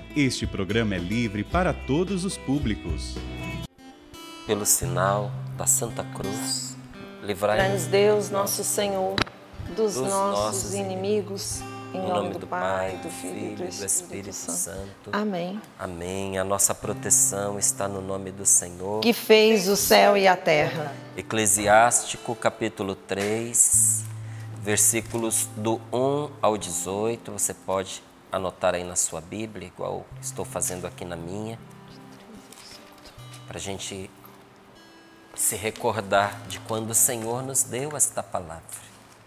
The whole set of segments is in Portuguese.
Este programa é livre para todos os públicos. Pelo sinal da Santa Cruz, livrai-nos Deus, nosso Senhor, dos nossos inimigos, em nome do Pai, do Filho e do Espírito Santo. Amém. Amém. A nossa proteção está no nome do Senhor, que fez o céu e a terra. Eclesiástico, capítulo 3, versículos do 1 ao 18. Você pode anotar aí na sua Bíblia, igual estou fazendo aqui na minha, para a gente se recordar de quando o Senhor nos deu esta palavra.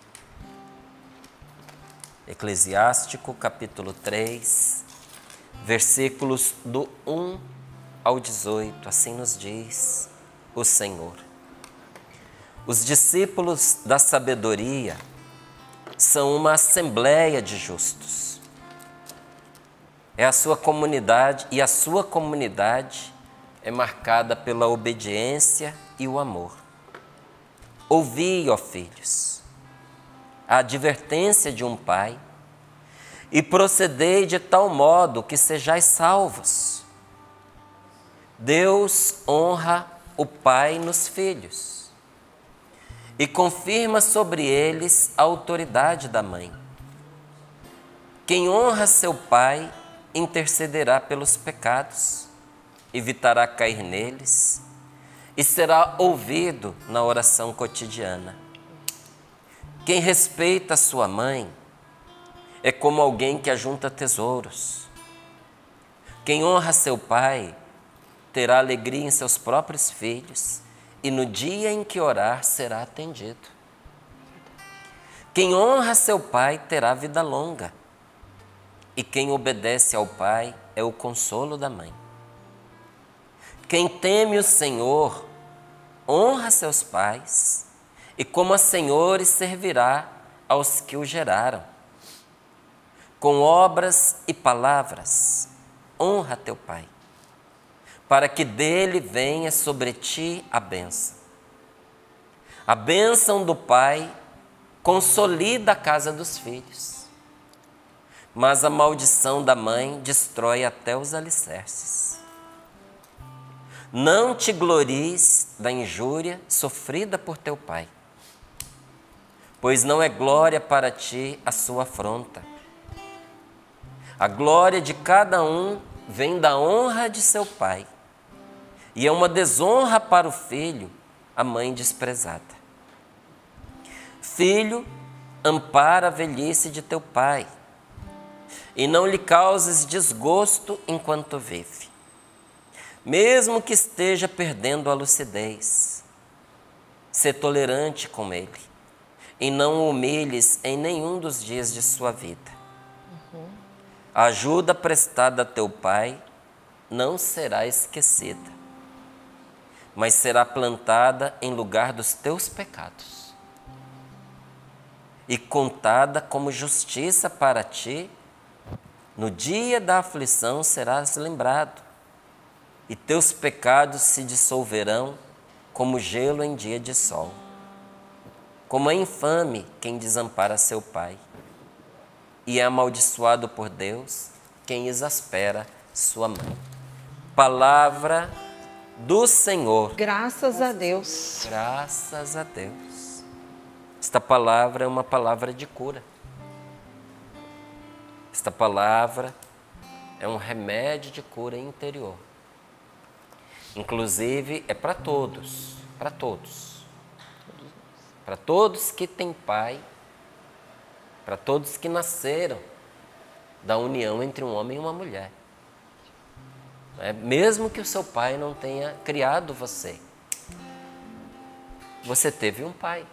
Eclesiástico, capítulo 3, versículos do 1 ao 18, assim nos diz o Senhor. Os discípulos da sabedoria são uma assembleia de justos. É a sua comunidade, e a sua comunidade é marcada pela obediência e o amor. Ouvi, ó filhos, a advertência de um pai, e procedei de tal modo que sejais salvos. Deus honra o pai nos filhos e confirma sobre eles a autoridade da mãe. Quem honra seu pai intercederá pelos pecados, evitará cair neles e será ouvido na oração cotidiana. Quem respeita sua mãe é como alguém que ajunta tesouros. Quem honra seu pai terá alegria em seus próprios filhos e no dia em que orar será atendido. Quem honra seu pai terá vida longa, e quem obedece ao pai é o consolo da mãe. Quem teme o Senhor honra seus pais, e como a senhores servirá aos que o geraram. Com obras e palavras honra teu pai, para que dele venha sobre ti a bênção. A bênção do pai consolida a casa dos filhos, mas a maldição da mãe destrói até os alicerces. Não te glories da injúria sofrida por teu pai, pois não é glória para ti a sua afronta. A glória de cada um vem da honra de seu pai, e é uma desonra para o filho a mãe desprezada. Filho, ampara a velhice de teu pai, e não lhe causes desgosto enquanto vive, mesmo que esteja perdendo a lucidez. Sê tolerante com ele, e não o humilhes em nenhum dos dias de sua vida. A ajuda prestada a teu pai não será esquecida, mas será plantada em lugar dos teus pecados e contada como justiça para ti. No dia da aflição serás lembrado, e teus pecados se dissolverão como gelo em dia de sol. Como é infame quem desampara seu pai, e é amaldiçoado por Deus quem exaspera sua mãe. Palavra do Senhor. Graças a Deus. Graças a Deus. Esta palavra é uma palavra de cura. Esta palavra é um remédio de cura interior. Inclusive é para todos, para todos. Para todos que têm pai, para todos que nasceram da união entre um homem e uma mulher. Mesmo que o seu pai não tenha criado você, você teve um pai.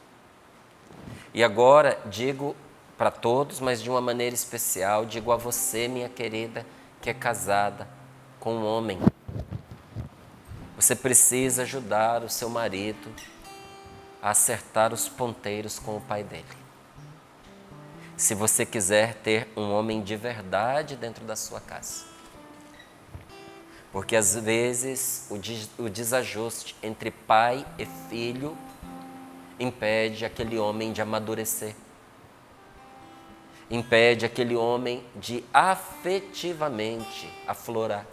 E agora digo para todos, mas de uma maneira especial, digo a você, minha querida, que é casada com um homem. Você precisa ajudar o seu marido a acertar os ponteiros com o pai dele. Se você quiser ter um homem de verdade dentro da sua casa. Porque às vezes o desajuste entre pai e filho impede aquele homem de amadurecer. impede aquele homem de afetivamente aflorar.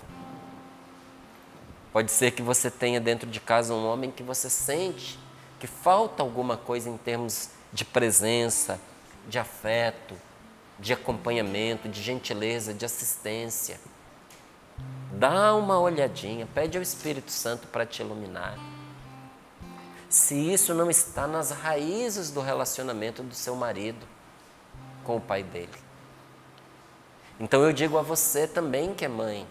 Pode ser que você tenha dentro de casa um homem que você sente que falta alguma coisa em termos de presença, de afeto, de acompanhamento, de gentileza, de assistência. Dá uma olhadinha, pede ao Espírito Santo para te iluminar. Se isso não está nas raízes do relacionamento do seu marido com o pai dele. Então eu digo a você também que é mãe,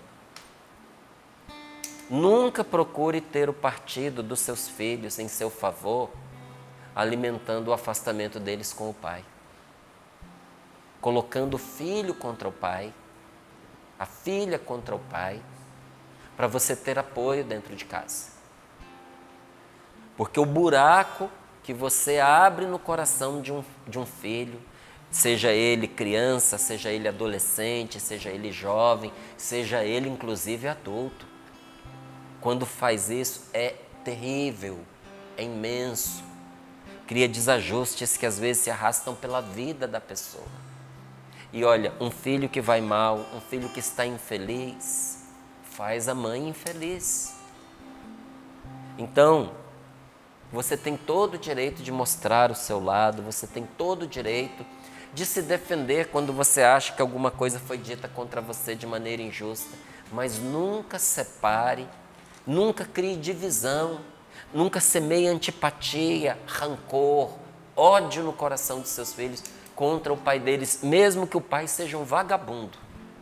nunca procure ter o partido dos seus filhos em seu favor, alimentando o afastamento deles com o pai. Colocando o filho contra o pai, a filha contra o pai, para você ter apoio dentro de casa. Porque o buraco que você abre no coração de um filho, seja ele criança, seja ele adolescente, seja ele jovem, seja ele inclusive adulto, quando faz isso é terrível, é imenso, cria desajustes que às vezes se arrastam pela vida da pessoa. E olha, um filho que vai mal, um filho que está infeliz, faz a mãe infeliz. Então, você tem todo o direito de mostrar o seu lado, você tem todo o direito de se defender quando você acha que alguma coisa foi dita contra você de maneira injusta, mas nunca separe, nunca crie divisão, nunca semeie antipatia, rancor, ódio no coração dos seus filhos contra o pai deles, mesmo que o pai seja um vagabundo,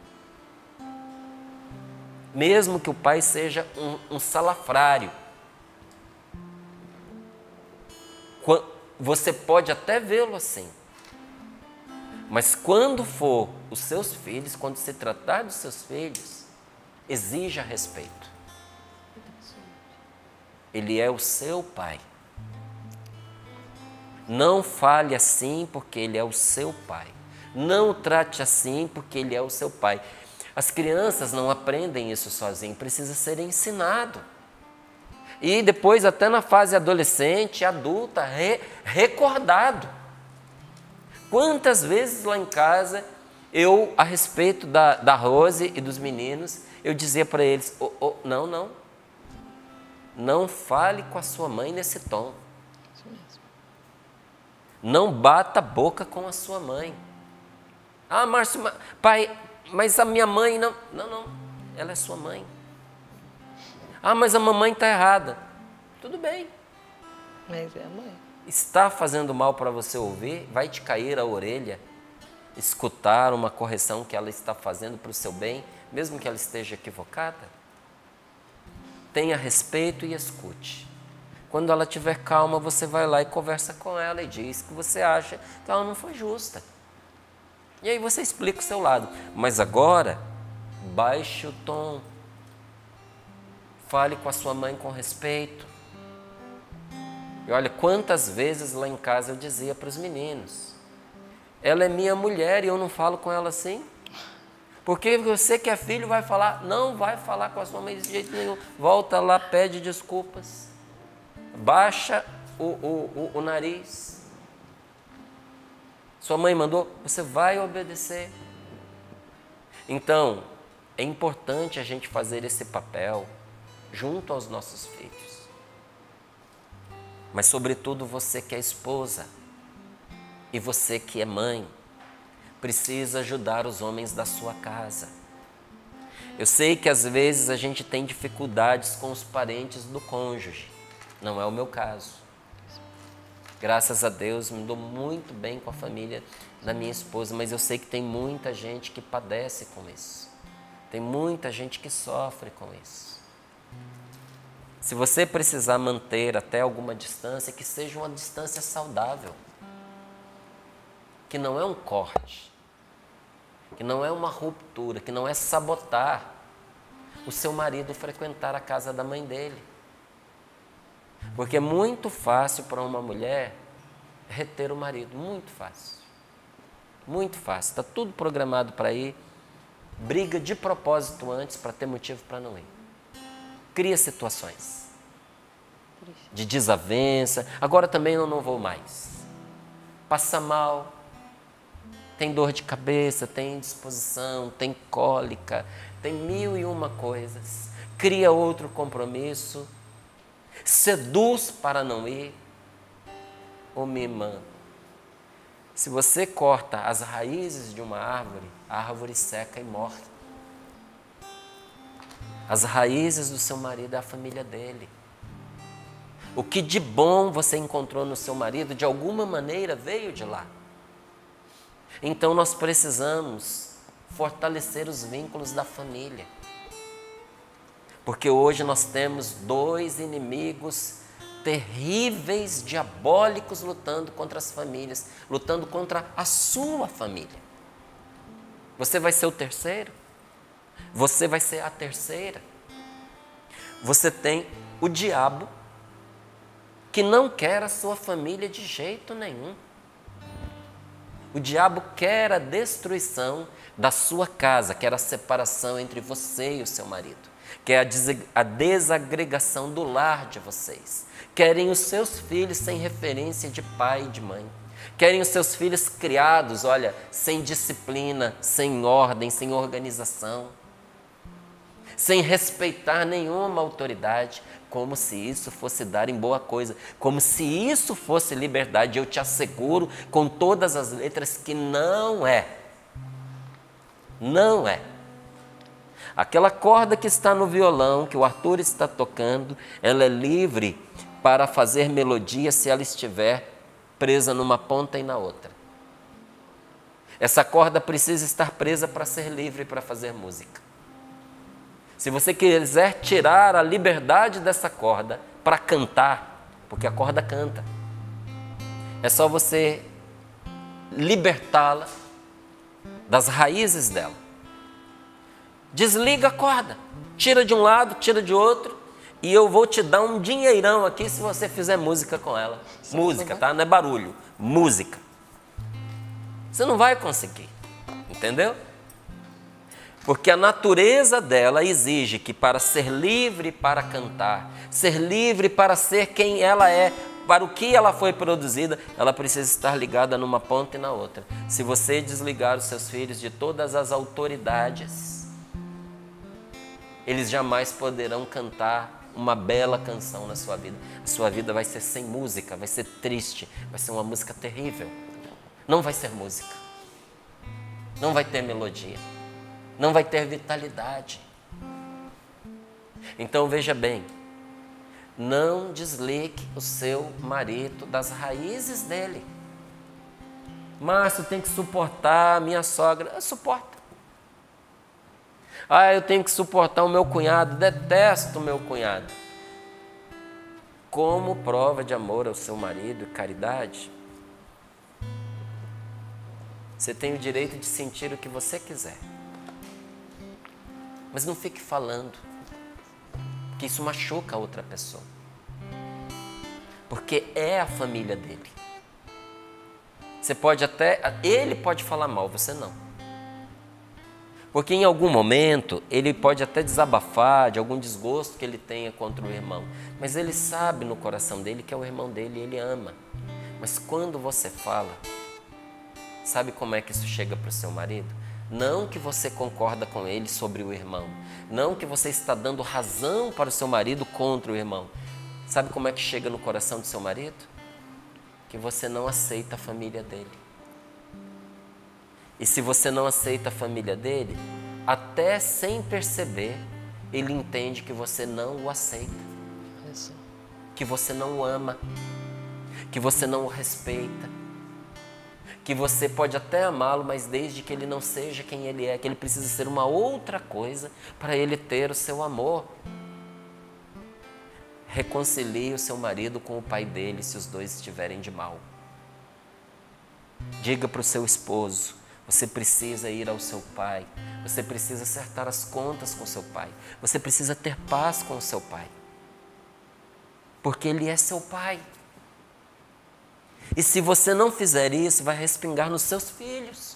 mesmo que o pai seja um salafrário. Você pode até vê-lo assim, mas quando for os seus filhos, quando se tratar dos seus filhos, exija respeito. Ele é o seu pai. Não fale assim porque ele é o seu pai. Não o trate assim porque ele é o seu pai. As crianças não aprendem isso sozinho, precisa ser ensinado. E depois, até na fase adolescente, adulta, recordado. Quantas vezes lá em casa, eu, a respeito da Rose e dos meninos, eu dizia para eles, não fale com a sua mãe nesse tom. Não bata a boca com a sua mãe. Ah, Márcio, pai, mas a minha mãe não. Não, ela é sua mãe. Ah, mas a mamãe está errada. Tudo bem. Mas é a mãe. Está fazendo mal para você ouvir? Vai te cair a orelha? Escutar uma correção que ela está fazendo para o seu bem, mesmo que ela esteja equivocada? Tenha respeito e escute. Quando ela estiver calma, você vai lá e conversa com ela e diz que você acha que ela não foi justa. E aí você explica o seu lado. Mas agora, baixe o tom. Fale com a sua mãe com respeito. E olha, quantas vezes lá em casa eu dizia para os meninos, ela é minha mulher e eu não falo com ela assim? Porque você que é filho vai falar, não vai falar com a sua mãe de jeito nenhum. Volta lá, pede desculpas. Baixa o nariz. Sua mãe mandou, você vai obedecer. Então, é importante a gente fazer esse papel junto aos nossos filhos. Mas, sobretudo, você que é esposa e você que é mãe, precisa ajudar os homens da sua casa. Eu sei que às vezes a gente tem dificuldades com os parentes do cônjuge. Não é o meu caso. Graças a Deus, me dou muito bem com a família da minha esposa, mas eu sei que tem muita gente que padece com isso. Tem muita gente que sofre com isso. Se você precisar manter até alguma distância, que seja uma distância saudável. Que não é um corte, que não é uma ruptura, que não é sabotar o seu marido frequentar a casa da mãe dele. Porque é muito fácil para uma mulher reter o marido, muito fácil. Muito fácil, está tudo programado para ir, briga de propósito antes para ter motivo para não ir. Cria situações de desavença, agora também eu não vou mais. Passa mal, tem dor de cabeça, tem indisposição, tem cólica, tem 1001 coisas. Cria outro compromisso, seduz para não ir. Ô minha irmã, se você corta as raízes de uma árvore, a árvore seca e morre. As raízes do seu marido é a família dele. O que de bom você encontrou no seu marido, de alguma maneira veio de lá. Então nós precisamos fortalecer os vínculos da família. Porque hoje nós temos 2 inimigos terríveis, diabólicos, lutando contra as famílias, lutando contra a sua família. Você vai ser o terceiro? Você vai ser a terceira? Você tem o diabo, que não quer a sua família de jeito nenhum. O diabo quer a destruição da sua casa, quer a separação entre você e o seu marido, quer a desagregação do lar de vocês. Querem os seus filhos sem referência de pai e de mãe. Querem os seus filhos criados, olha, sem disciplina, sem ordem, sem organização, sem respeitar nenhuma autoridade, como se isso fosse dar em boa coisa, como se isso fosse liberdade. Eu te asseguro com todas as letras que não é. Não é. Aquela corda que está no violão, que o Arthur está tocando, ela é livre para fazer melodia se ela estiver presa numa ponta e na outra. Essa corda precisa estar presa para ser livre para fazer música. Se você quiser tirar a liberdade dessa corda para cantar, porque a corda canta, é só você libertá-la das raízes dela. Desliga a corda, tira de um lado, tira de outro, e eu vou te dar um dinheirão aqui se você fizer música com ela. Música, tá? Não é barulho, música. Você não vai conseguir, entendeu? Porque a natureza dela exige que para ser livre para cantar, ser livre para ser quem ela é, para o que ela foi produzida, ela precisa estar ligada numa ponta e na outra. Se você desligar os seus filhos de todas as autoridades, eles jamais poderão cantar uma bela canção na sua vida. A sua vida vai ser sem música, vai ser triste, vai ser uma música terrível. Não vai ser música, não vai ter melodia, não vai ter vitalidade. Então veja bem, não desligue o seu marido das raízes dele. Márcio, tem que suportar a minha sogra. Suporta. Eu tenho que suportar o meu cunhado. Detesto o meu cunhado. Como prova de amor ao seu marido e caridade, você tem o direito de sentir o que você quiser. Mas não fique falando, porque isso machuca a outra pessoa. Porque é a família dele. Você pode até, ele pode falar mal, você não. Porque em algum momento ele pode até desabafar de algum desgosto que ele tenha contra o irmão. Mas ele sabe no coração dele que é o irmão dele e ele ama. Mas quando você fala, sabe como é que isso chega para o seu marido? Não que você concorda com ele sobre o irmão. Não que você está dando razão para o seu marido contra o irmão. Sabe como é que chega no coração do seu marido? Que você não aceita a família dele. E se você não aceita a família dele, até sem perceber, ele entende que você não o aceita. Que você não o ama. Que você não o respeita. Que você pode até amá-lo, mas desde que ele não seja quem ele é, que ele precisa ser uma outra coisa para ele ter o seu amor. Reconcilie o seu marido com o pai dele se os dois estiverem de mal. Diga para o seu esposo, você precisa ir ao seu pai, você precisa acertar as contas com o seu pai, você precisa ter paz com o seu pai, porque ele é seu pai. E se você não fizer isso, vai respingar nos seus filhos.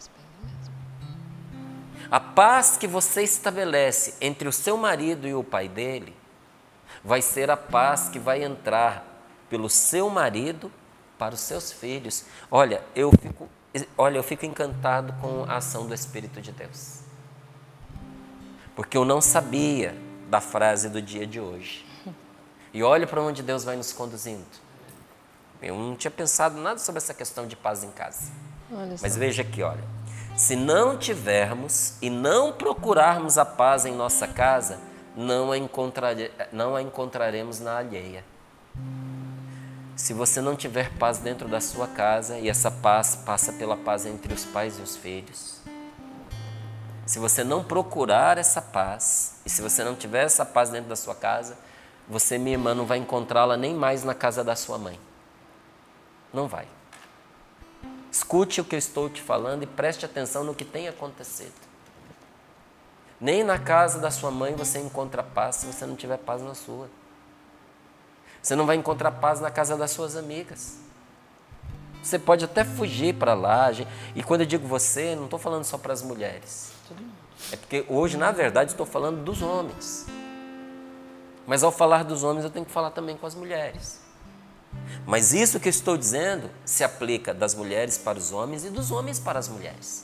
A paz que você estabelece entre o seu marido e o pai dele vai ser a paz que vai entrar pelo seu marido para os seus filhos. Olha, eu fico olha, eu fico encantado com a ação do Espírito de Deus. Porque eu não sabia da frase do dia de hoje. E olha para onde Deus vai nos conduzindo. Eu não tinha pensado nada sobre essa questão de paz em casa. Mas veja aqui, olha. Se não tivermos e não procurarmos a paz em nossa casa, não a encontraremos na alheia. Se você não tiver paz dentro da sua casa, e essa paz passa pela paz entre os pais e os filhos, se você não procurar essa paz, e se você não tiver essa paz dentro da sua casa, você, minha irmã, não vai encontrá-la nem mais na casa da sua mãe. Não vai. Escute o que eu estou te falando e preste atenção no que tem acontecido. Nem na casa da sua mãe você encontra paz se você não tiver paz na sua. Você não vai encontrar paz na casa das suas amigas. Você pode até fugir para lá. E quando eu digo você, não estou falando só para as mulheres. É porque hoje, na verdade, estou falando dos homens. Mas ao falar dos homens, eu tenho que falar também com as mulheres. Mas isso que eu estou dizendo se aplica das mulheres para os homens e dos homens para as mulheres.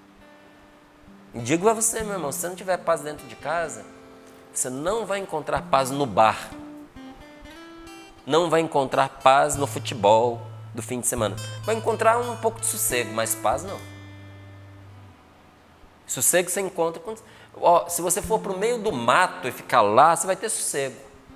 E digo a você, meu irmão, se você não tiver paz dentro de casa, você não vai encontrar paz no bar. Não vai encontrar paz no futebol do fim de semana. Vai encontrar um pouco de sossego, mas paz não. Sossego você encontra quando... se você for para o meio do mato e ficar lá, você vai ter sossego.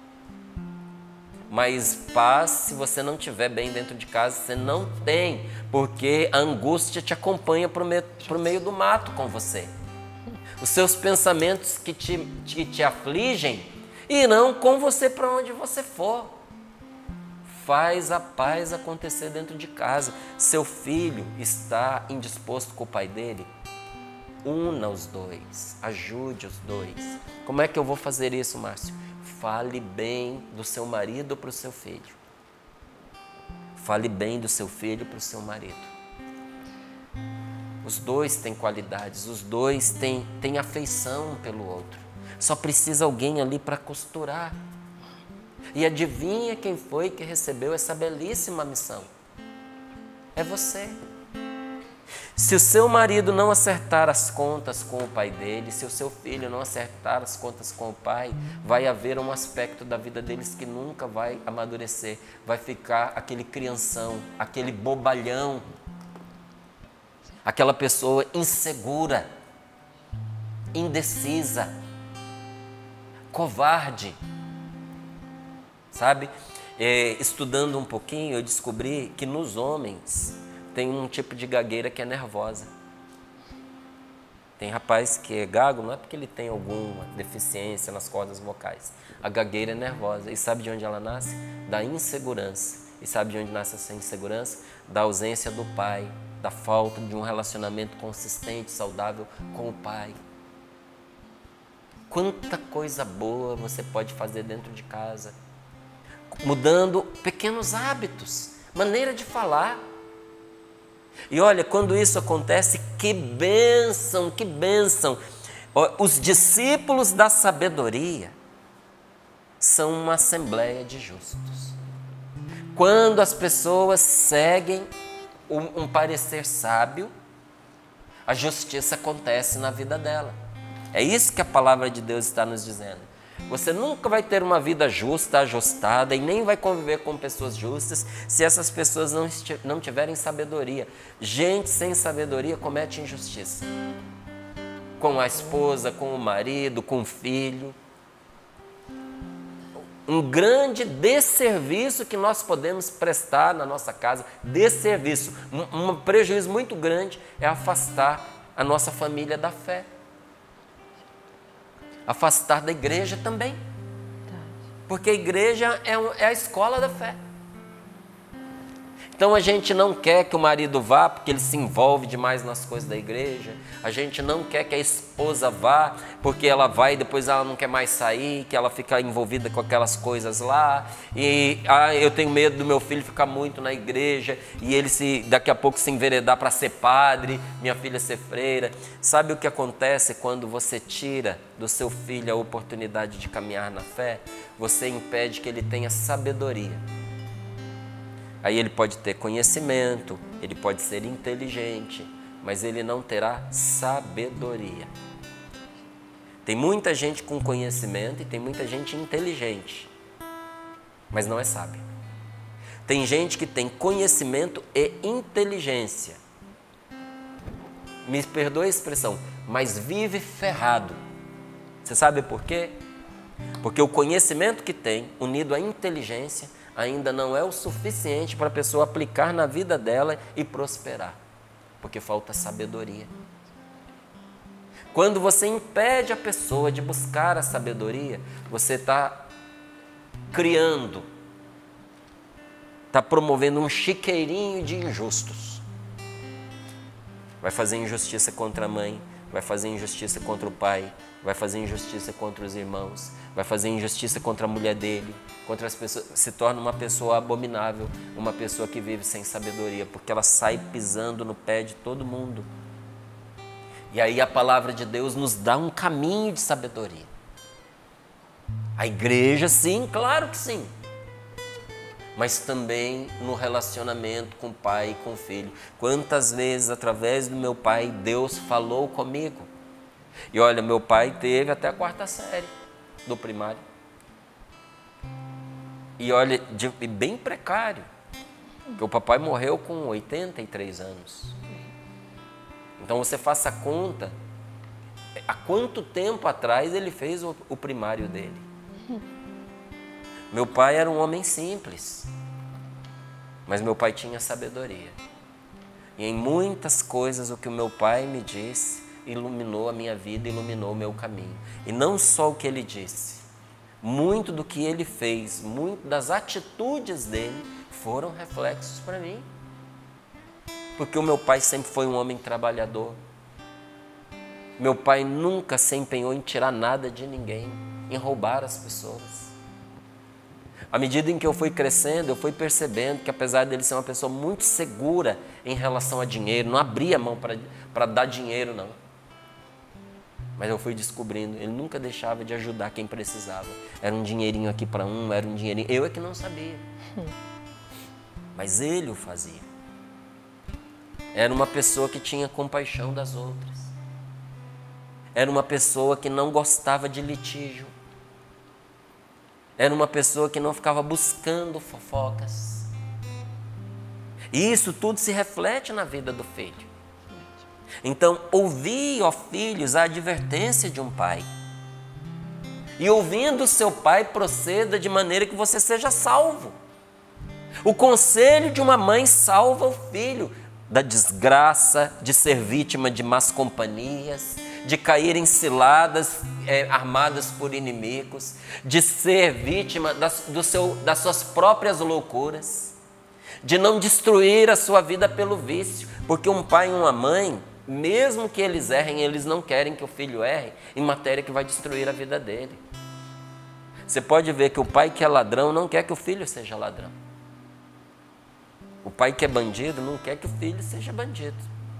Mas paz, se você não estiver bem dentro de casa, você não tem, porque a angústia te acompanha para o meio do mato com você. Os seus pensamentos que te afligem irão com você para onde você for. Faz a paz acontecer dentro de casa. Seu filho está indisposto com o pai dele? Una os dois, ajude os dois. Como é que eu vou fazer isso, Márcio? Fale bem do seu marido para o seu filho. Fale bem do seu filho para o seu marido. Os dois têm qualidades, os dois têm afeição um pelo outro. Só precisa alguém ali para costurar. E adivinha quem foi que recebeu essa belíssima missão? É você. Se o seu marido não acertar as contas com o pai dele, se o seu filho não acertar as contas com o pai, vai haver um aspecto da vida deles que nunca vai amadurecer. Vai ficar aquele crianção, aquele bobalhão, aquela pessoa insegura, indecisa, covarde. Sabe? Estudando um pouquinho, eu descobri que nos homens tem um tipo de gagueira que é nervosa. Tem rapaz que é gago, não é porque ele tem alguma deficiência nas cordas vocais. A gagueira é nervosa. E sabe de onde ela nasce? Da insegurança. E sabe de onde nasce essa insegurança? Da ausência do pai, da falta de um relacionamento consistente, saudável com o pai. Quanta coisa boa você pode fazer dentro de casa, mudando pequenos hábitos, maneira de falar. E olha, quando isso acontece, que bênção, que bênção. Os discípulos da sabedoria são uma assembleia de justos. Quando as pessoas seguem um parecer sábio, a justiça acontece na vida dela. É isso que a palavra de Deus está nos dizendo. Você nunca vai ter uma vida justa, ajustada, e nem vai conviver com pessoas justas se essas pessoas não tiverem sabedoria. Gente sem sabedoria comete injustiça. Com a esposa, com o marido, com o filho. Um grande desserviço que nós podemos prestar na nossa casa, desserviço, um prejuízo muito grande é afastar a nossa família da fé. Afastar da igreja também. Porque a igreja é a escola da fé. Então a gente não quer que o marido vá porque ele se envolve demais nas coisas da igreja. A gente não quer que a esposa vá porque ela vai e depois ela não quer mais sair, que ela fica envolvida com aquelas coisas lá. E eu tenho medo do meu filho ficar muito na igreja e ele daqui a pouco se enveredar para ser padre, minha filha ser freira. Sabe o que acontece quando você tira do seu filho a oportunidade de caminhar na fé? Você impede que ele tenha sabedoria. Aí ele pode ter conhecimento, ele pode ser inteligente, mas ele não terá sabedoria. Tem muita gente com conhecimento e tem muita gente inteligente, mas não é sábio. Tem gente que tem conhecimento e inteligência. Me perdoe a expressão, mas vive ferrado. Você sabe por quê? Porque o conhecimento que tem, unido à inteligência, ainda não é o suficiente para a pessoa aplicar na vida dela e prosperar. Porque falta sabedoria. Quando você impede a pessoa de buscar a sabedoria, você está criando, está promovendo um chiqueirinho de injustos. Vai fazer injustiça contra a mãe, vai fazer injustiça contra o pai, vai fazer injustiça contra os irmãos, vai fazer injustiça contra a mulher dele, contra as pessoas, se torna uma pessoa abominável, uma pessoa que vive sem sabedoria, porque ela sai pisando no pé de todo mundo. E aí a palavra de Deus nos dá um caminho de sabedoria. A igreja, sim, claro que sim. Mas também no relacionamento com o pai e com o filho. Quantas vezes, através do meu pai, Deus falou comigo? E olha, meu pai teve até a 4ª série do primário. E olha, bem precário, porque o papai morreu com 83 anos. Então você faça a conta, há quanto tempo atrás ele fez o primário dele. Meu pai era um homem simples, mas meu pai tinha sabedoria. E em muitas coisas o que o meu pai me disse iluminou a minha vida, iluminou o meu caminho. E não só o que ele disse, muito do que ele fez, muito das atitudes dele foram reflexos para mim. Porque o meu pai sempre foi um homem trabalhador. Meu pai nunca se empenhou em tirar nada de ninguém, em roubar as pessoas. À medida em que eu fui crescendo, eu fui percebendo que apesar dele ser uma pessoa muito segura em relação a dinheiro, não abria mão para dar dinheiro, não. Mas eu fui descobrindo, ele nunca deixava de ajudar quem precisava. Era um dinheirinho aqui para um, era um dinheirinho... Eu é que não sabia. Mas ele o fazia. Era uma pessoa que tinha compaixão das outras. Era uma pessoa que não gostava de litígio. Era uma pessoa que não ficava buscando fofocas. E isso tudo se reflete na vida do filho. Então, ouvi, ó filhos, a advertência de um pai. E ouvindo o seu pai, proceda de maneira que você seja salvo. O conselho de uma mãe salva o filho da desgraça, de ser vítima de más companhias, de cair em ciladas armadas por inimigos, de ser vítima das suas próprias loucuras, de não destruir a sua vida pelo vício, porque um pai e uma mãe, mesmo que eles errem, eles não querem que o filho erre em matéria que vai destruir a vida dele. Você pode ver que o pai que é ladrão não quer que o filho seja ladrão. O pai que é bandido não quer que o filho seja bandido.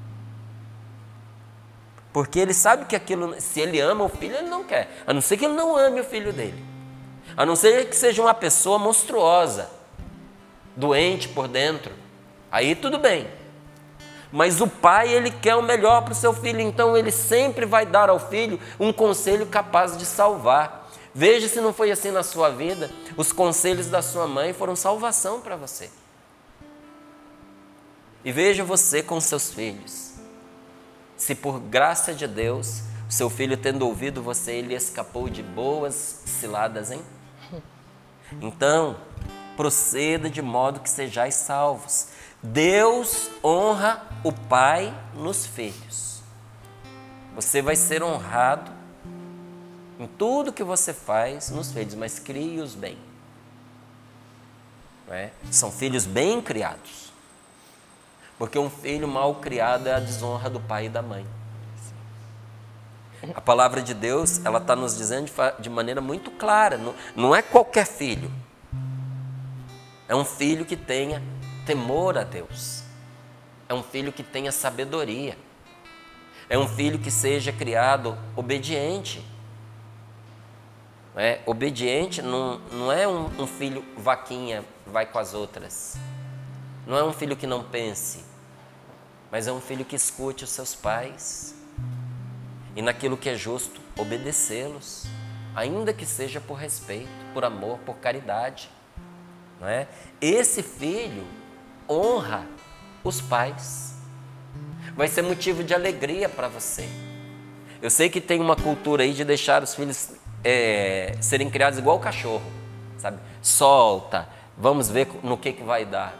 Porque ele sabe que aquilo, se ele ama o filho, ele não quer. A não ser que ele não ame o filho dele. A não ser que seja uma pessoa monstruosa, doente por dentro. Aí tudo bem. Mas o pai, ele quer o melhor para o seu filho. Então ele sempre vai dar ao filho um conselho capaz de salvar. Veja se não foi assim na sua vida. Os conselhos da sua mãe foram salvação para você. E veja você com seus filhos. Se por graça de Deus, o seu filho tendo ouvido você, ele escapou de boas ciladas, hein? Então, proceda de modo que sejais salvos. Deus honra o pai nos filhos. Você vai ser honrado em tudo que você faz nos filhos, mas crie-os bem. Não é? São filhos bem criados. Porque um filho mal criado é a desonra do pai e da mãe. A palavra de Deus, ela está nos dizendo de maneira muito clara, não é qualquer filho. É um filho que tenha temor a Deus. É um filho que tenha sabedoria. É um filho que seja criado obediente. Obediente não é um filho vaquinha, vai com as outras. Não é um filho que não pense, mas é um filho que escute os seus pais. E naquilo que é justo, obedecê-los, ainda que seja por respeito, por amor, por caridade. Não é? Esse filho honra os pais. Vai ser motivo de alegria para você. Eu sei que tem uma cultura aí de deixar os filhos serem criados igual o cachorro, sabe? Solta, vamos ver no que vai dar.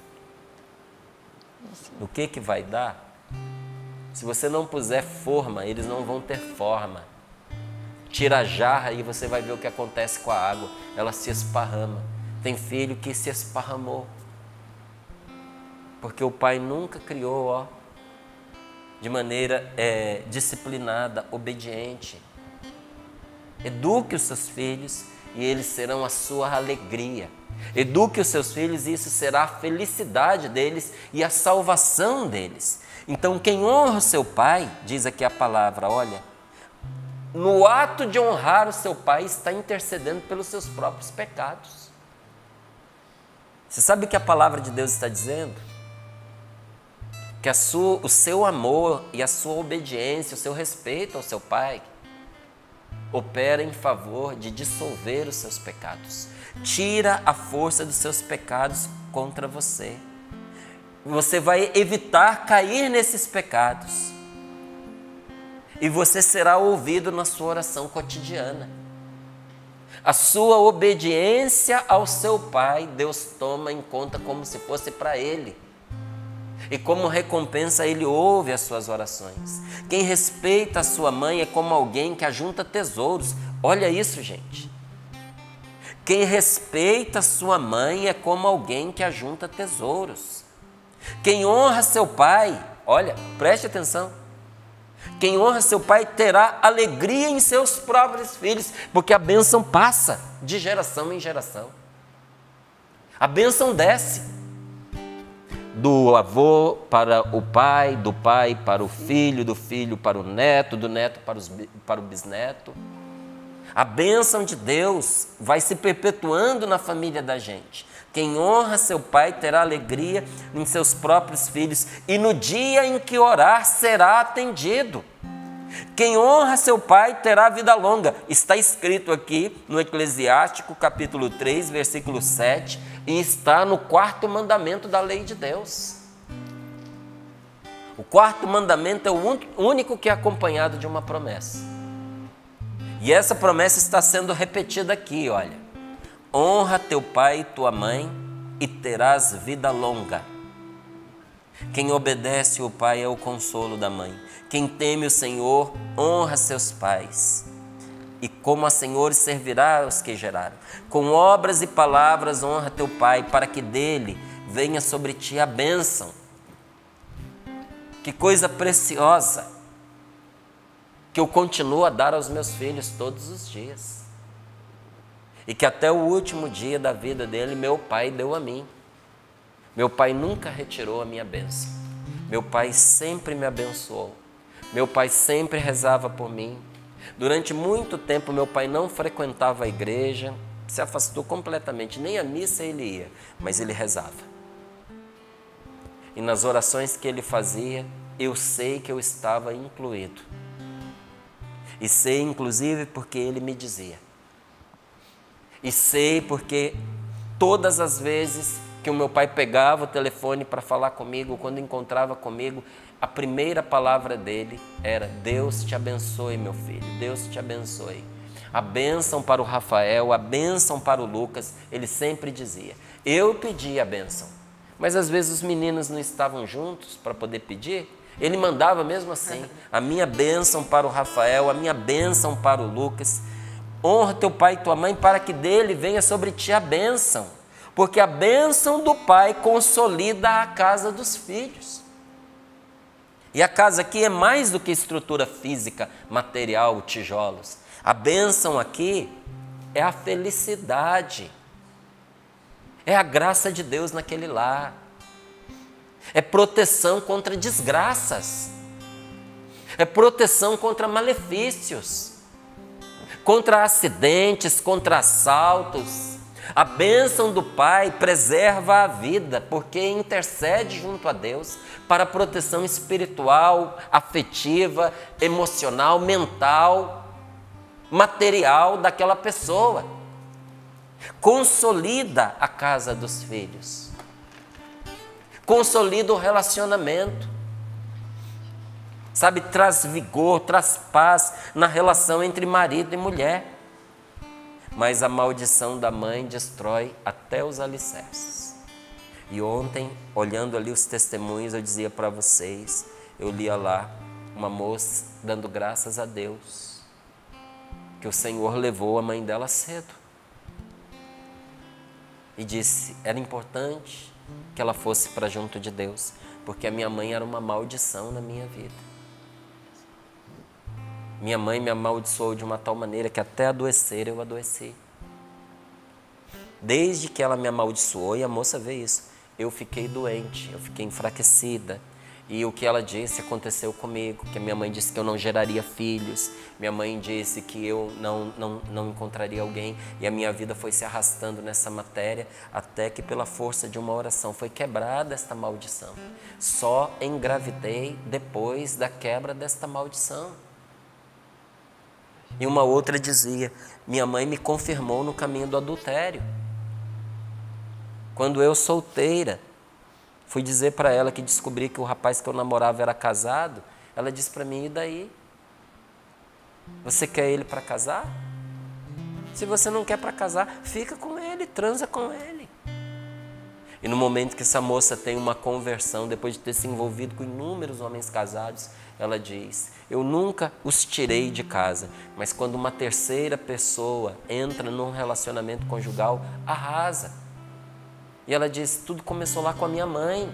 No que vai dar? Se você não puser forma, eles não vão ter forma. Tira a jarra e você vai ver o que acontece com a água. Ela se esparrama. Tem filho que se esparramou. Porque o pai nunca criou, de maneira disciplinada, obediente. Eduque os seus filhos e eles serão a sua alegria. Eduque os seus filhos e isso será a felicidade deles e a salvação deles. Então, quem honra o seu pai, diz aqui a palavra, olha, no ato de honrar o seu pai, está intercedendo pelos seus próprios pecados. Você sabe o que a palavra de Deus está dizendo? Que o seu amor e a sua obediência, o seu respeito ao seu pai, opera em favor de dissolver os seus pecados. Tira a força dos seus pecados contra você. Você vai evitar cair nesses pecados. E você será ouvido na sua oração cotidiana. A sua obediência ao seu pai, Deus toma em conta como se fosse para ele. E como recompensa, ele ouve as suas orações. Quem respeita a sua mãe é como alguém que ajunta tesouros. Olha isso, gente. Quem respeita a sua mãe é como alguém que ajunta tesouros. Quem honra seu pai, olha, preste atenção. Quem honra seu pai terá alegria em seus próprios filhos, porque a bênção passa de geração em geração. A bênção desce do avô para o pai, do pai para o filho, do filho para o neto, do neto para o bisneto. A bênção de Deus vai se perpetuando na família da gente. Quem honra seu pai terá alegria em seus próprios filhos e no dia em que orar será atendido. Quem honra seu pai terá vida longa. Está escrito aqui no Eclesiástico capítulo 3, versículo 7, e está no 4º mandamento da lei de Deus. O 4º mandamento é o único que é acompanhado de uma promessa. E essa promessa está sendo repetida aqui, olha. Honra teu pai e tua mãe e terás vida longa. Quem obedece o pai é o consolo da mãe. Quem teme o Senhor, honra seus pais. E como a Senhor servirá os que geraram. Com obras e palavras honra teu pai, para que dele venha sobre ti a bênção. Que coisa preciosa que eu continuo a dar aos meus filhos todos os dias. E que até o último dia da vida dele, meu pai deu a mim. Meu pai nunca retirou a minha bênção. Meu pai sempre me abençoou. Meu pai sempre rezava por mim. Durante muito tempo, meu pai não frequentava a igreja, se afastou completamente, nem a missa ele ia, mas ele rezava. E nas orações que ele fazia, eu sei que eu estava incluído. E sei, inclusive, porque ele me dizia. E sei porque todas as vezes que o meu pai pegava o telefone para falar comigo, quando encontrava comigo, a primeira palavra dele era: Deus te abençoe, meu filho, Deus te abençoe. A bênção para o Rafael, a bênção para o Lucas, ele sempre dizia. Eu pedi a bênção, mas às vezes os meninos não estavam juntos para poder pedir. Ele mandava mesmo assim, a minha bênção para o Rafael, a minha bênção para o Lucas. Honra teu pai e tua mãe para que dele venha sobre ti a bênção, porque a bênção do pai consolida a casa dos filhos. E a casa aqui é mais do que estrutura física, material, tijolos. A bênção aqui é a felicidade, é a graça de Deus naquele lar, é proteção contra desgraças, é proteção contra malefícios, contra acidentes, contra assaltos. A bênção do pai preserva a vida, porque intercede junto a Deus para a proteção espiritual, afetiva, emocional, mental, material daquela pessoa. Consolida a casa dos filhos. Consolida o relacionamento. Sabe, traz vigor, traz paz na relação entre marido e mulher. Mas a maldição da mãe destrói até os alicerces. E ontem, olhando ali os testemunhos, eu dizia para vocês, eu lia lá uma moça dando graças a Deus, que o Senhor levou a mãe dela cedo. E disse, era importante que ela fosse para junto de Deus, porque a minha mãe era uma maldição na minha vida. Minha mãe me amaldiçoou de uma tal maneira que até adoecer eu adoeci. Desde que ela me amaldiçoou, e a moça vê isso, eu fiquei doente, eu fiquei enfraquecida. E o que ela disse aconteceu comigo, que a minha mãe disse que eu não geraria filhos, minha mãe disse que eu não encontraria alguém, e a minha vida foi se arrastando nessa matéria, até que pela força de uma oração foi quebrada esta maldição. Só engravidei depois da quebra desta maldição. E uma outra dizia, minha mãe me confirmou no caminho do adultério. Quando eu solteira, fui dizer para ela que descobri que o rapaz que eu namorava era casado, ela disse para mim, e daí? Você quer ele para casar? Se você não quer para casar, fica com ele, transa com ele. E no momento que essa moça tem uma conversão, depois de ter se envolvido com inúmeros homens casados, ela diz, eu nunca os tirei de casa, mas quando uma terceira pessoa entra num relacionamento conjugal, arrasa. E ela diz, tudo começou lá com a minha mãe.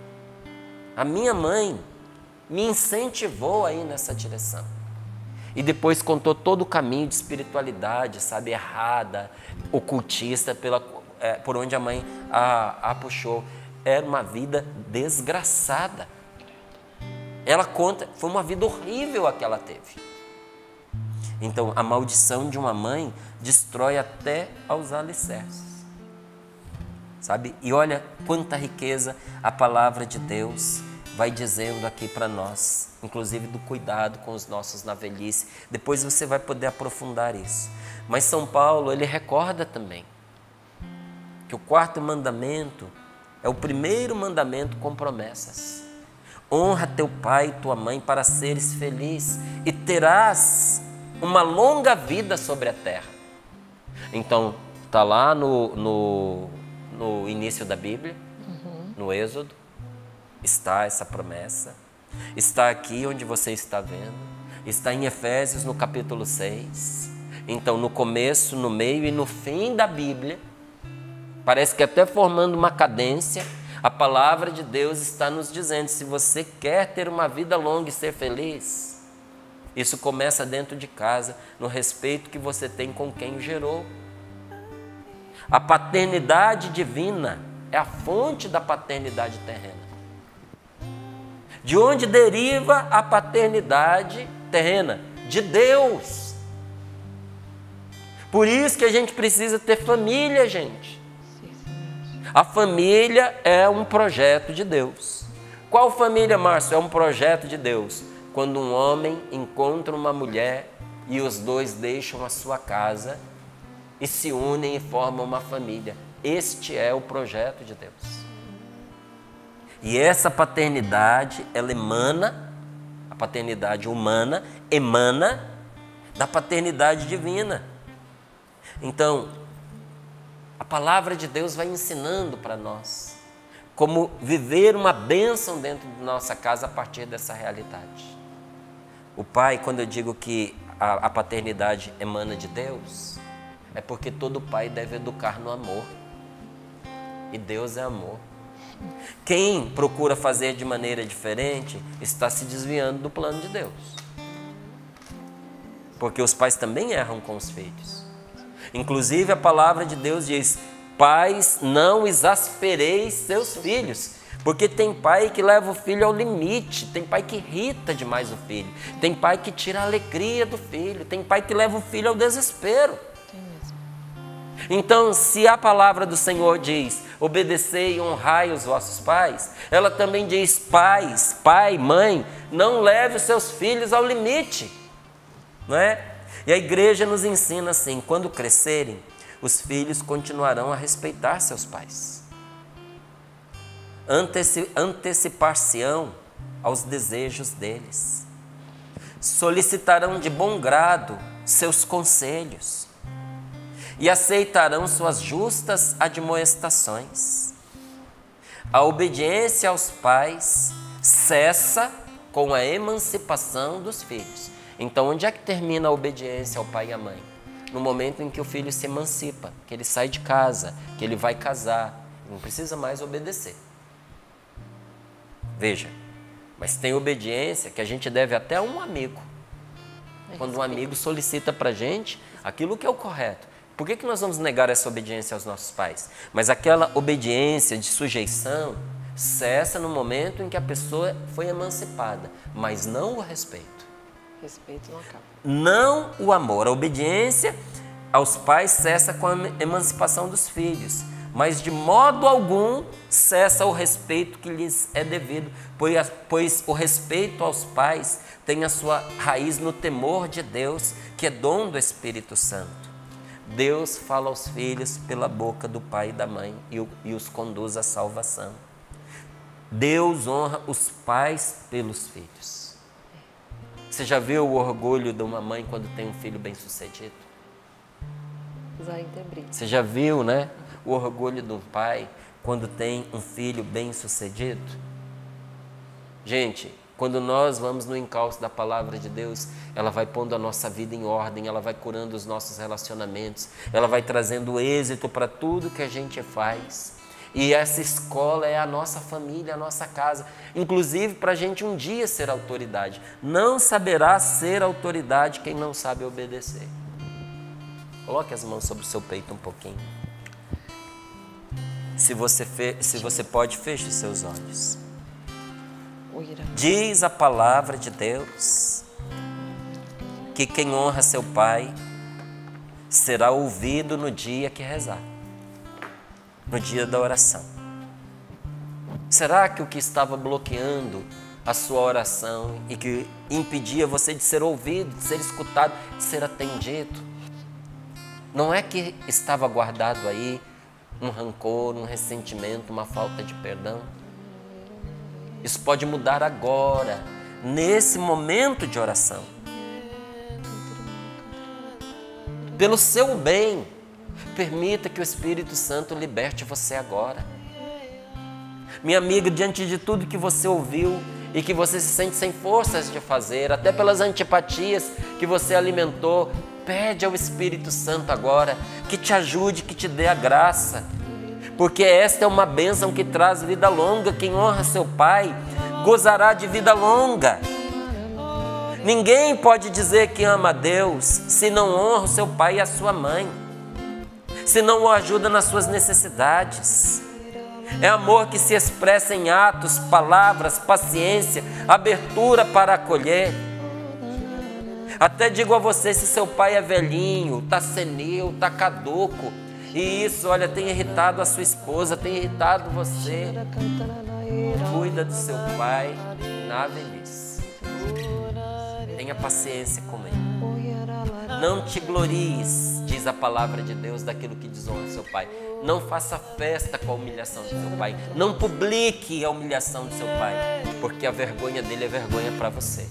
A minha mãe me incentivou a ir nessa direção. E depois contou todo o caminho de espiritualidade, sabe, errada, ocultista, por onde a mãe a puxou. Era uma vida desgraçada. Ela conta, foi uma vida horrível a que ela teve. Então, a maldição de uma mãe destrói até aos alicerces. Sabe? E olha quanta riqueza a palavra de Deus vai dizendo aqui para nós, inclusive do cuidado com os nossos na velhice. Depois você vai poder aprofundar isso. Mas São Paulo, ele recorda também que o 4º mandamento é o primeiro mandamento com promessas. Honra teu pai e tua mãe para seres feliz e terás uma longa vida sobre a terra. Então, está lá no início da Bíblia, no Êxodo, está essa promessa. Está aqui onde você está vendo. Está em Efésios, no capítulo 6. Então, no começo, no meio e no fim da Bíblia, parece que até formando uma cadência, a palavra de Deus está nos dizendo, se você quer ter uma vida longa e ser feliz, isso começa dentro de casa, no respeito que você tem com quem o gerou. A paternidade divina é a fonte da paternidade terrena. De onde deriva a paternidade terrena? De Deus. Por isso que a gente precisa ter família, gente. A família é um projeto de Deus. Qual família, Márcio? É um projeto de Deus. Quando um homem encontra uma mulher e os dois deixam a sua casa e se unem e formam uma família. Este é o projeto de Deus. E essa paternidade, ela emana, a paternidade humana emana da paternidade divina. Então, a palavra de Deus vai ensinando para nós como viver uma bênção dentro de nossa casa a partir dessa realidade. O pai, quando eu digo que a paternidade emana de Deus, é porque todo pai deve educar no amor. E Deus é amor. Quem procura fazer de maneira diferente está se desviando do plano de Deus. Porque os pais também erram com os filhos. Inclusive a palavra de Deus diz, pais, não exaspereis seus filhos. Porque tem pai que leva o filho ao limite, tem pai que irrita demais o filho, tem pai que tira a alegria do filho, tem pai que leva o filho ao desespero. Então, se a palavra do Senhor diz, obedecei e honrai os vossos pais, ela também diz, pais, pai, mãe, não leve os seus filhos ao limite, não é? E a igreja nos ensina assim, quando crescerem, os filhos continuarão a respeitar seus pais. Antecipar-se-ão aos desejos deles. Solicitarão de bom grado seus conselhos e aceitarão suas justas admoestações. A obediência aos pais cessa com a emancipação dos filhos. Então, onde é que termina a obediência ao pai e à mãe? No momento em que o filho se emancipa, que ele sai de casa, que ele vai casar, não precisa mais obedecer. Veja, mas tem obediência que a gente deve até a um amigo. Quando um amigo solicita para a gente aquilo que é o correto. Por que nós vamos negar essa obediência aos nossos pais? Mas aquela obediência de sujeição cessa no momento em que a pessoa foi emancipada, mas não o respeito. Respeito não acaba. Não o amor. A obediência aos pais cessa com a emancipação dos filhos, mas de modo algum cessa o respeito que lhes é devido, pois o respeito aos pais tem a sua raiz no temor de Deus, que é dom do Espírito Santo. Deus fala aos filhos pela boca do pai e da mãe e os conduz à salvação. Deus honra os pais pelos filhos. Você já viu o orgulho de uma mãe quando tem um filho bem-sucedido? Você já viu, né, o orgulho de um pai quando tem um filho bem-sucedido? Gente, quando nós vamos no encalço da palavra de Deus, ela vai pondo a nossa vida em ordem, ela vai curando os nossos relacionamentos, ela vai trazendo êxito para tudo que a gente faz. E essa escola é a nossa família, a nossa casa, inclusive para a gente um dia ser autoridade. Não saberá ser autoridade quem não sabe obedecer. Coloque as mãos sobre o seu peito um pouquinho. Se você pode, feche os seus olhos. Diz a palavra de Deus que quem honra seu pai será ouvido no dia que rezar, no dia da oração. Será que o que estava bloqueando a sua oração e que impedia você de ser ouvido, de ser escutado, de ser atendido, não é que estava guardado aí um rancor, um ressentimento, uma falta de perdão? Isso pode mudar agora, nesse momento de oração. Pelo seu bem, permita que o Espírito Santo liberte você agora. Minha amiga, diante de tudo que você ouviu e que você se sente sem forças de fazer, até pelas antipatias que você alimentou, pede ao Espírito Santo agora que te ajude, que te dê a graça. Porque esta é uma bênção que traz vida longa. Quem honra seu pai gozará de vida longa. Ninguém pode dizer que ama a Deus se não honra o seu pai e a sua mãe, se não o ajuda nas suas necessidades. É amor que se expressa em atos, palavras, paciência, abertura para acolher. Até digo a você, se seu pai é velhinho, está senil, está caduco, e isso, olha, tem irritado a sua esposa, tem irritado você, cuida do seu pai na velhice. Tenha paciência com ele. Não te glories, diz a palavra de Deus, daquilo que desonra seu pai. Não faça festa com a humilhação do seu pai. Não publique a humilhação do seu pai, porque a vergonha dele é vergonha para você.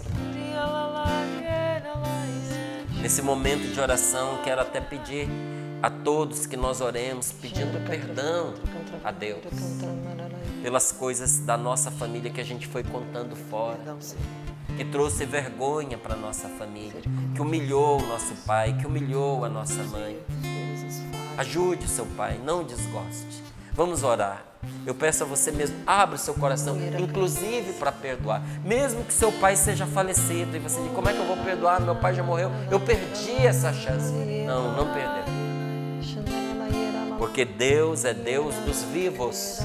Nesse momento de oração, quero até pedir a todos que nós oremos pedindo perdão a Deus pelas coisas da nossa família que a gente foi contando fora, que trouxe vergonha para a nossa família, que humilhou o nosso pai, que humilhou a nossa mãe. Ajude o seu pai, não desgoste. Vamos orar. Eu peço a você mesmo, abra o seu coração, inclusive para perdoar. Mesmo que seu pai seja falecido e você diz, como é que eu vou perdoar? Meu pai já morreu, eu perdi essa chance. Não, não perdeu. Porque Deus é Deus dos vivos.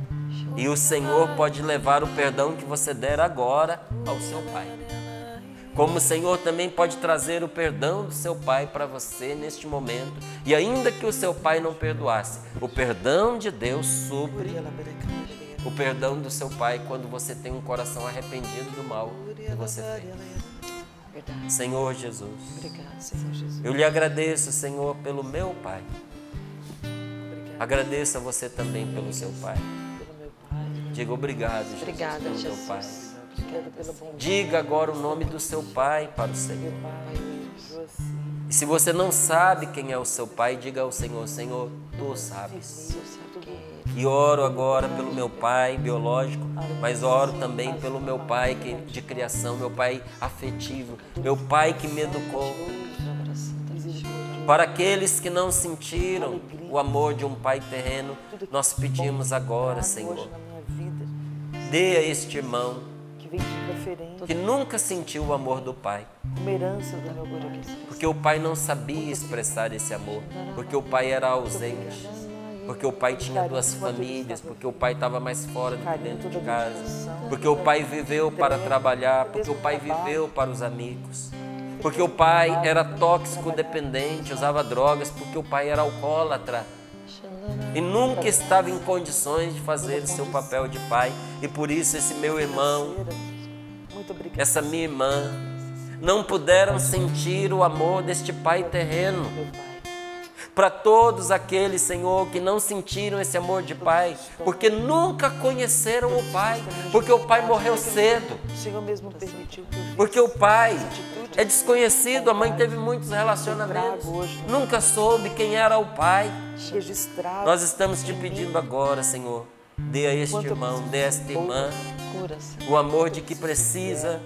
E o Senhor pode levar o perdão que você der agora ao seu pai. Como o Senhor também pode trazer o perdão do seu pai para você neste momento. E ainda que o seu pai não perdoasse, o perdão de Deus supre o perdão do seu pai quando você tem um coração arrependido do mal que você fez. Senhor Jesus, eu lhe agradeço, Senhor, pelo meu pai. Agradeço a você também pelo seu pai. Diga obrigado, Jesus, pelo meu pai. Diga agora o nome do seu pai para o Senhor. E se você não sabe quem é o seu pai, diga ao Senhor: Senhor, tu sabes. E oro agora pelo meu pai biológico, mas oro também pelo meu pai de criação, meu pai afetivo, meu pai que me educou. Para aqueles que não sentiram o amor de um pai terreno, nós pedimos agora, Senhor, dê a este irmão que nunca sentiu o amor do pai, porque o pai não sabia expressar esse amor, porque o pai era ausente, porque o pai tinha duas famílias, porque o pai estava mais fora do que dentro de casa, porque o pai viveu para trabalhar, porque o pai viveu para os amigos, porque o pai era tóxico dependente, usava drogas, porque o pai era alcoólatra e nunca estava em condições de fazer o seu papel de pai. E por isso esse meu irmão, essa minha irmã, não puderam sentir o amor deste pai terreno. Para todos aqueles, Senhor, que não sentiram esse amor de pai, porque nunca conheceram o pai, porque o pai morreu cedo, porque o pai é desconhecido, a mãe teve muitos relacionamentos, nunca soube quem era o pai. Nós estamos te pedindo agora, Senhor, dê a este irmão, dê a esta irmã o amor de que precisa,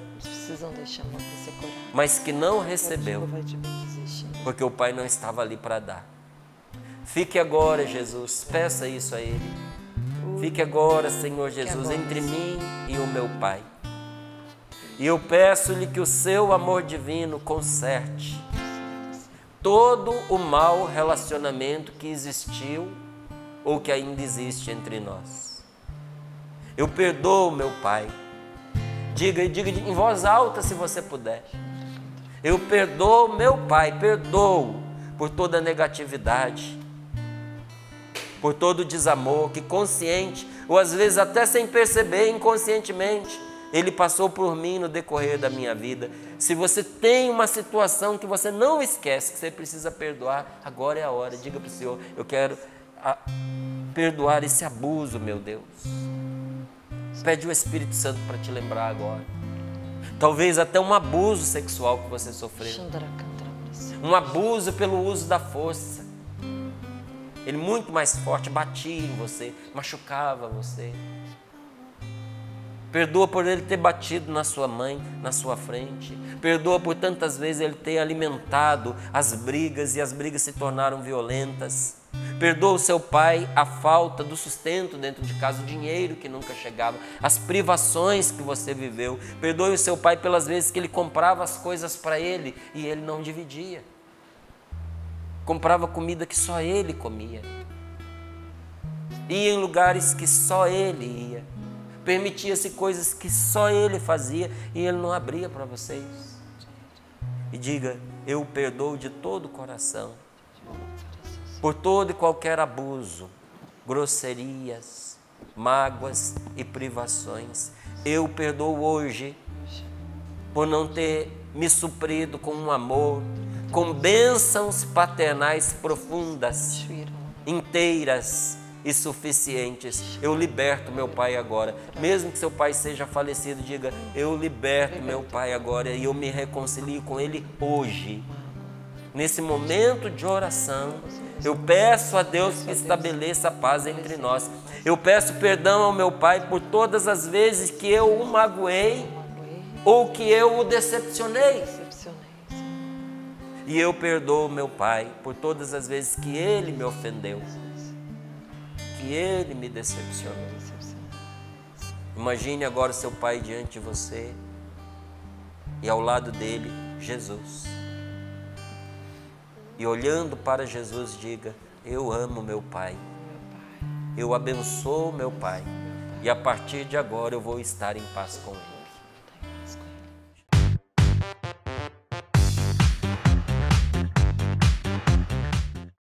mas que não recebeu, porque o pai não estava ali para dar. Fique agora, Jesus, peça isso a Ele. Fique agora, Senhor Jesus, entre mim e o meu Pai. E eu peço-lhe que o seu amor divino conserte todo o mau relacionamento que existiu ou que ainda existe entre nós. Eu perdoo meu Pai. Diga em voz alta se você puder. Eu perdoo meu Pai, perdoo por toda a negatividade, por todo o desamor que consciente, ou às vezes até sem perceber, inconscientemente, Ele passou por mim no decorrer da minha vida. Se você tem uma situação que você não esquece, que você precisa perdoar, agora é a hora. Diga para o Senhor: eu quero perdoar esse abuso, meu Deus. Pede o Espírito Santo para te lembrar agora. Talvez até um abuso sexual que você sofreu. Um abuso pelo uso da força. Ele muito mais forte, batia em você, machucava você. Perdoa por ele ter batido na sua mãe, na sua frente. Perdoa por tantas vezes ele ter alimentado as brigas e as brigas se tornaram violentas. Perdoa o seu pai a falta do sustento dentro de casa, o dinheiro que nunca chegava, as privações que você viveu. Perdoe o seu pai pelas vezes que ele comprava as coisas para ele e ele não dividia. Comprava comida que só ele comia. Ia em lugares que só ele ia. Permitia-se coisas que só ele fazia e ele não abria para vocês. E diga: eu perdoo de todo o coração por todo e qualquer abuso, grosserias, mágoas e privações. Eu perdoo hoje por não ter me suprido com um amor, com bênçãos paternais profundas, inteiras e suficientes. Eu liberto meu pai agora. Mesmo que seu pai seja falecido, diga: eu liberto meu pai agora e eu me reconcilio com ele hoje. Nesse momento de oração, eu peço a Deus que estabeleça a paz entre nós. Eu peço perdão ao meu pai por todas as vezes que eu o magoei ou que eu o decepcionei. E eu perdoo meu pai por todas as vezes que ele me ofendeu, que ele me decepcionou. Imagine agora seu pai diante de você e ao lado dele Jesus. E olhando para Jesus, diga: eu amo meu pai, eu abençoo meu pai, e a partir de agora eu vou estar em paz com ele.